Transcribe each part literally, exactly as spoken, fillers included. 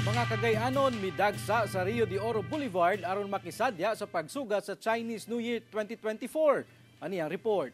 Mga kagayanon midagsa sa Rio de Oro Boulevard aron makisadya sa pagsugat sa Chinese New Year twenty twenty-four. Ani ang report.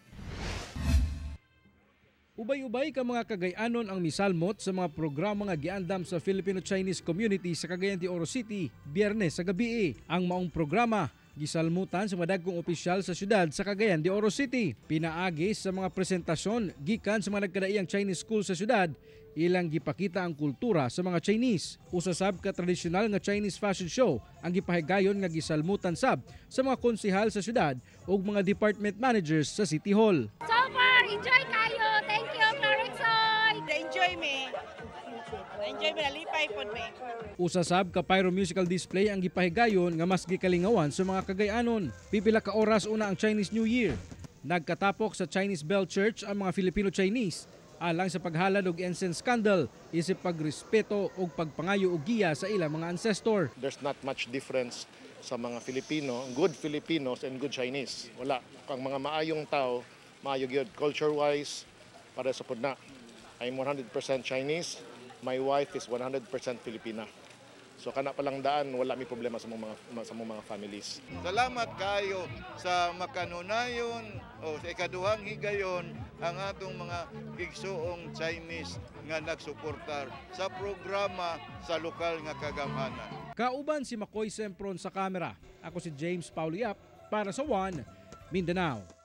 Ubay-ubay ka mga kagayanon ang misalmot sa mga programa nga giandam sa Filipino-Chinese community sa Cagayan de Oro City Biyernes sa gabi. Ang maong programa gisalmutan sa madagkong opisyal sa syudad sa Cagayan de Oro City. Pinaagi sa mga presentasyon gikan sa mga nagkadaiyang Chinese school sa syudad, ilang gipakita ang kultura sa mga Chinese. Usasab ka tradisyonal nga Chinese fashion show ang gipahigayon nga gisalmutan sab sa mga konsehal sa syudad ug mga department managers sa City Hall. So far, enjoy kayo. Thank you, Clarixoy. Enjoy me. Enjoy me, nalipay po me. Usasab ka pyro musical display ang gipahigayon nga mas gikalingawan sa mga kagayanon. Pipila ka oras una ang Chinese New Year. Nagkatapok sa Chinese Bell Church ang mga Filipino-Chinese alang sa paghalad og incense candle isip pagrespeto og pagpangayo og giya sa ilang mga ancestor. There's not much difference sa mga Filipino, good Filipinos and good Chinese. Wala. Ang mga maayong tao, maayo gyud culture-wise para sa pudna. I'm one hundred percent Chinese. My wife is one hundred percent Filipina. So kana palang daan, wala mi problema sa mga sa mga families. Salamat kayo sa makanunayon o sa ikaduhang higayon ang atong mga igsoong Chinese nga nagsuportar sa programa sa lokal nga kagamhanan. Kauban si Makoy Sempron sa kamera. Ako si James Pauliap para sa One Mindanao.